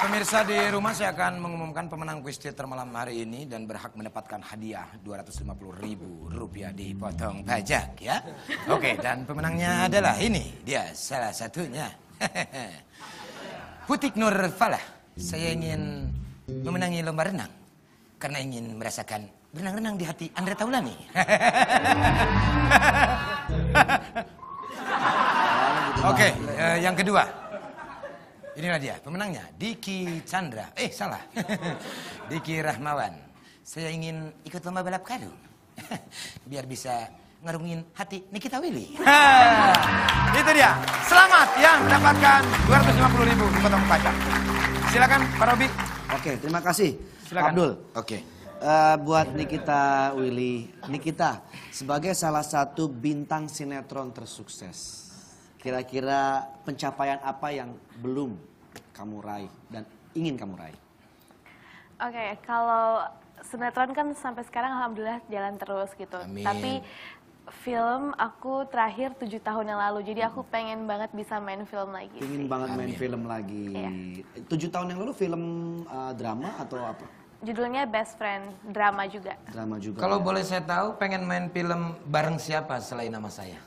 Pemirsa di rumah, saya akan mengumumkan pemenang kuis teater malam hari ini dan berhak mendapatkan hadiah Rp250.000 dipotong pajak ya. Oke, dan pemenangnya adalah ini, dia salah satunya. Putik Nur Falah. Saya ingin memenangi lomba renang karena ingin merasakan renang-renang di hati Andre Taulani. Oke, yang kedua. Inilah dia pemenangnya, Diki Chandra. Salah. Diki Rahmawan. Saya ingin ikut lomba balap karung. Biar bisa ngerungin hati Nikita Willy. Itu dia. Selamat yang mendapatkan Rp250.000 dipotong pajak. Silakan Pak Robi. Oke, terima kasih. Silakan. Abdul. Oke. Buat Nikita Willy. Nikita, sebagai salah satu bintang sinetron tersukses. Kira-kira pencapaian apa yang belum kamu raih dan ingin kamu raih? Oke, kalau sinetron kan sampai sekarang alhamdulillah jalan terus gitu. Amin. Tapi film aku terakhir 7 tahun yang lalu, jadi aku pengen banget bisa main film lagi. Ingin sih. banget main film lagi. Iya. 7 tahun yang lalu film drama atau apa? Judulnya Best Friend, drama juga. Drama juga. Kalau boleh saya tahu, pengen main film bareng siapa selain nama saya?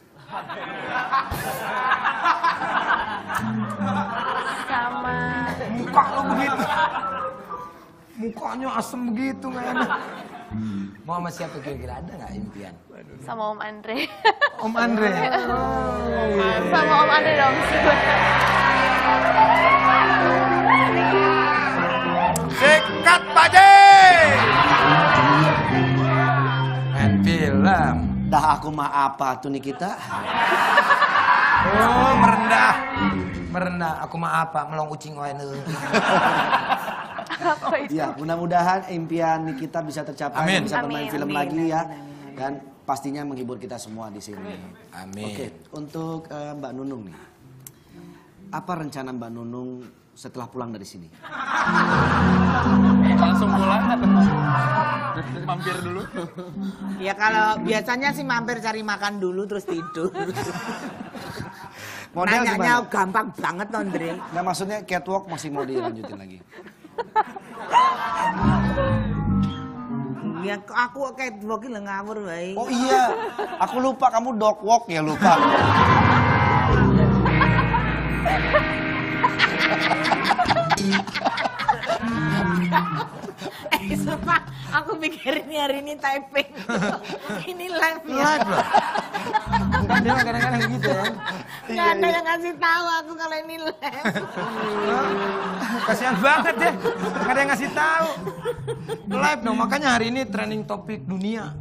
Sama Muka lo begitu. Mukanya asem begitu, nggak enak. Mau sama siapa kira-kira, ada nggak impian? sama Om Andre. Om Andre. Sama Om Andre dong. Sikat Paje. Main film. Dah aku mah apa tuh Nikita? Oh, merendah. Merendah. Aku mah apa? Melong ucing wae. Apa itu? Ya, mudah-mudahan impian Nikita bisa tercapai. Amin. Bisa bermain Amin, film amin, lagi ya. amin, amin. Dan pastinya menghibur kita semua di sini. Amin. Oke, untuk Mbak Nunung nih. Apa rencana Mbak Nunung setelah pulang dari sini? Langsung pulang atau mampir dulu? Ya kalau biasanya sih mampir cari makan dulu terus tidur. Model Nanyanya gimana? gampang banget Andre. Nggak, maksudnya catwalk masih mau dilanjutin lagi. Ya aku catwalk lho ngawur wae. Oh iya, aku lupa kamu dog walk ya lupa. Sumpah, aku mikir ini hari ini typing. Ini live ya. Live loh. Dia mah kadang-kadang gitu ya. Nggak ada yang ngasih tahu aku kalau ini live. Kasihan banget ya. Gak ada yang ngasih tahu. Live dong, makanya hari ini trending topik dunia.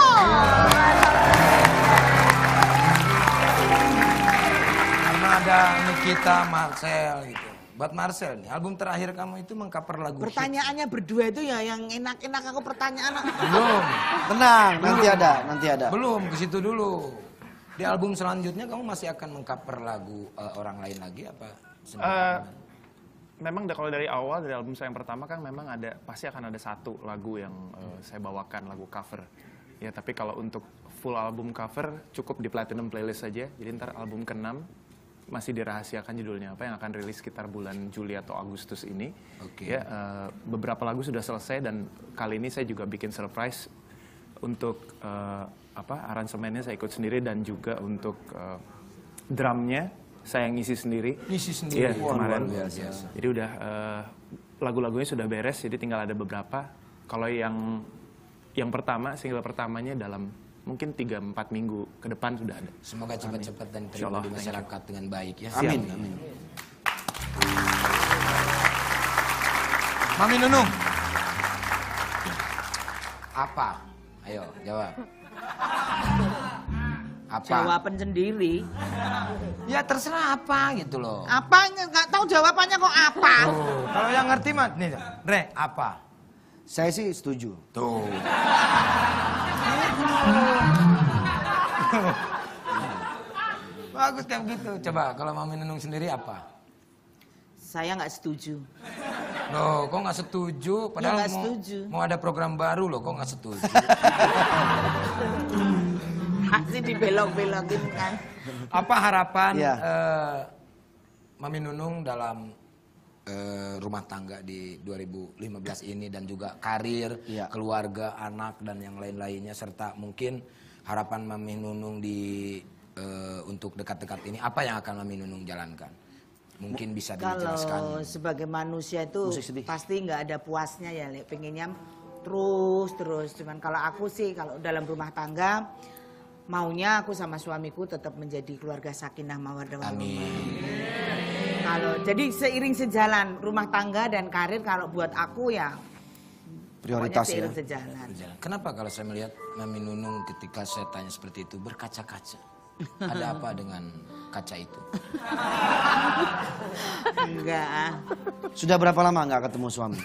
Karena ada Nikita, Marcel gitu. Buat Marcel nih, album terakhir kamu itu mengcover lagu hit. Pertanyaannya berdua itu ya yang enak-enak aku pertanyaan. Belum, Tenang, nanti ada. belum ke situ dulu. Di album selanjutnya kamu masih akan mengcover lagu orang lain lagi apa? Memang kalau dari awal, dari album saya yang pertama kan memang pasti akan ada satu lagu yang saya bawakan, lagu cover. Ya, tapi kalau untuk full album cover cukup di Platinum Playlist saja. Jadi ntar album ke-6 masih dirahasiakan judulnya apa, yang akan rilis sekitar bulan Juli atau Agustus ini. Oke. Ya, beberapa lagu sudah selesai dan kali ini saya juga bikin surprise untuk aransemennya saya ikut sendiri dan juga untuk drumnya saya ngisi sendiri. Ngisi sendiri. Iya, kemarin. Luar biasa. Jadi udah lagu-lagunya sudah beres, jadi tinggal ada beberapa. Kalau yang pertama, single pertamanya dalam mungkin 3-4 minggu ke depan sudah ada. Semoga cepat-cepat dan terima Insyaallah, di masyarakat dengan baik ya. Amin. Mami Nunung. Apa? Ayo, jawab. Apa? Jawaban sendiri. Ya terserah apa gitu loh. Apanya? Nggak tahu jawabannya kok apa. Tuh, kalau yang ngerti mah nih, Re, apa? Saya sih setuju. Tuh. Bagus kayak gitu. Coba kalau Mami Nunung sendiri apa? Saya nggak setuju. Loh, kok nggak setuju? Padahal nggak setuju. mau ada program baru loh, kok nggak setuju? Masih dibelok-belokin kan. Apa harapan Iya. Mami Nunung dalam rumah tangga di 2015 ini dan juga karir, Iya. keluarga, anak dan yang lain-lainnya serta mungkin harapan Mami Nunung di untuk dekat-dekat ini apa yang akan Mami Nunung jalankan? Mungkin bisa dijelaskan. Kalau sebagai manusia itu Musik sedih. pasti nggak ada puasnya ya, Le. Pengennya terus. Cuman kalau aku sih kalau dalam rumah tangga maunya aku sama suamiku tetap menjadi keluarga sakinah mawaddah warahmah. Kalau jadi seiring sejalan rumah tangga dan karir kalau buat aku ya Prioritas pokoknya seiring ya. sejalan. Kenapa kalau saya melihat Mami Nunung ketika saya tanya seperti itu berkaca-kaca? Ada apa dengan kaca itu? Enggak. Sudah berapa lama nggak ketemu suami?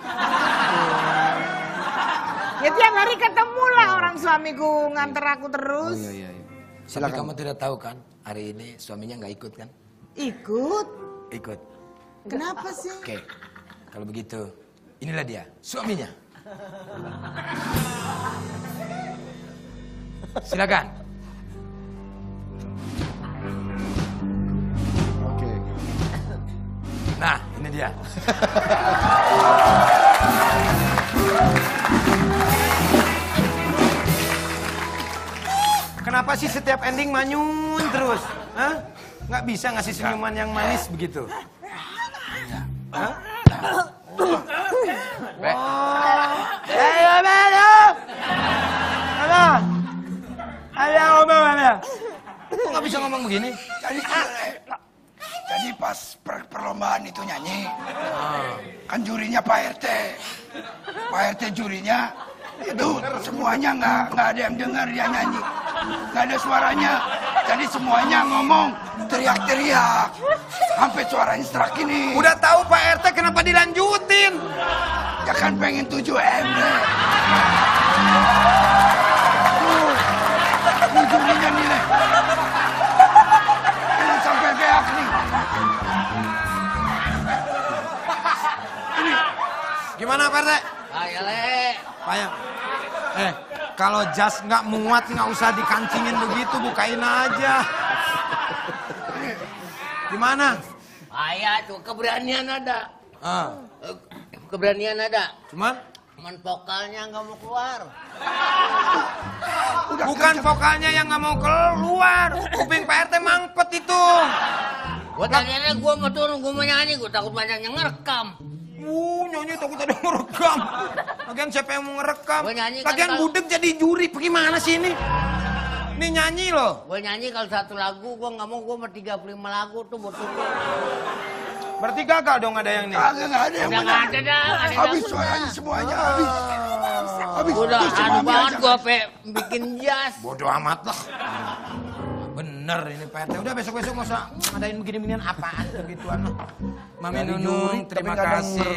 Ya tiap hari ketemu lah orang suamiku nganter aku terus. Oh iya. Tapi Silakan. kamu tidak tahu kan hari ini suaminya nggak ikut kan? Ikut. Ikut. Kenapa sih? Oke, kalau begitu inilah dia suaminya. Silakan. Oke. Nah, ini dia. Kenapa sih setiap ending manyun terus? Hah? Nggak bisa ngasih senyuman yang manis begitu? Hah? Ayo, ngomong mana? Kok nggak bisa ngomong begini? Jadi pas perlombaan itu nyanyi, kan jurinya Pak RT. Pak RT jurinya itu semuanya nggak ada yang dengar dia nyanyi, nggak ada suaranya. Jadi semuanya ngomong teriak-teriak, sampai suaranya serak ini. Udah tahu Pak RT kenapa dilanjutin? Ya kan pengen 7M deh. Ini jurinya nih deh. Ini sampai beak nih. Gimana Pak RT? Ayo Le. Payah. Kalau jas nggak muat nggak usah dikancingin begitu, bukain aja. Gimana? Ayah tuh keberanian ada. Ah, Keberanian ada. cuman Cuman vokalnya nggak mau keluar. bukan vokalnya yang nggak mau keluar, kuping Pak RT mangpet itu. Gua tadinya gua mau turun, gua mau nyanyi, gua takut banyak yang ngerekam. Nyanyi takut ada yang ngerekam. Lagian siapa yang mau ngerekam? Gua nyanyi kan Lagian kalau- budek jadi juri, gimana sih ini? Ini nyanyi loh. Gua nyanyi kalau satu lagu, gua nggak mau, gua mau 35 lagu tuh buat turun. Berarti gagal dong ada yang nih. Kagak nggak ada yang Udah nggak ada dah, nggak ada Habis yang suaranya menang. semuanya habis. Habis. Udah Terus si anu Mami banget aja. gua pe bikin jazz. Bodoh amat lah. Bener ini Pak RT. Udah besok-besok nggak usah ngadain begini-beginian apaan begituan lah. Mami Dari Nunung, juri, terima tapi nggak kasih.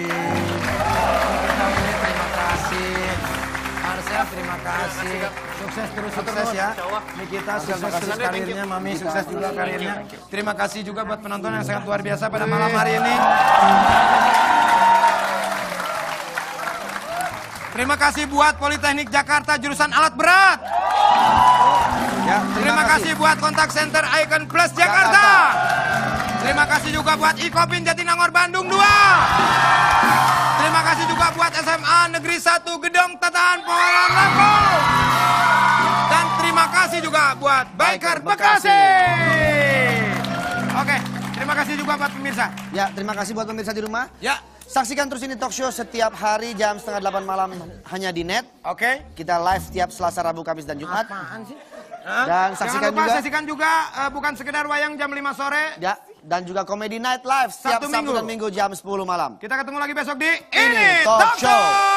Kita ini terima kasih. Marcel, terima kasih. Sukses terus sukses ya. Nikita sukses terus karirnya, Mami sukses juga karirnya. Terima kasih juga buat penonton yang sangat luar biasa pada malam hari ini. Terima kasih buat Politeknik Jakarta jurusan alat berat. Ya, Terima kasih buat kontak center Icon Plus Jakarta. Terima kasih juga buat Ikopin Jatinangor Bandung 2. Terima kasih juga buat SMA Negeri 1 Gedong Tatahan Pengelolaan Lampung. Dan terima kasih juga buat Biker Bekasi. Oke, terima kasih juga buat pemirsa. Ya, terima kasih buat pemirsa di rumah. Ya, Saksikan terus ini talk show setiap hari jam setengah 8 malam hanya di net. oke. Kita live setiap Selasa, Rabu, Kamis, dan Jumat. Apaan sih? Dan saksikan Jangan lupa juga- saksikan juga bukan sekedar wayang jam 5 sore. Ya, dan juga Comedy Night Live setiap Sabtu Sabtu Minggu. dan Minggu jam 10 malam. Kita ketemu lagi besok di Ini Talk Show.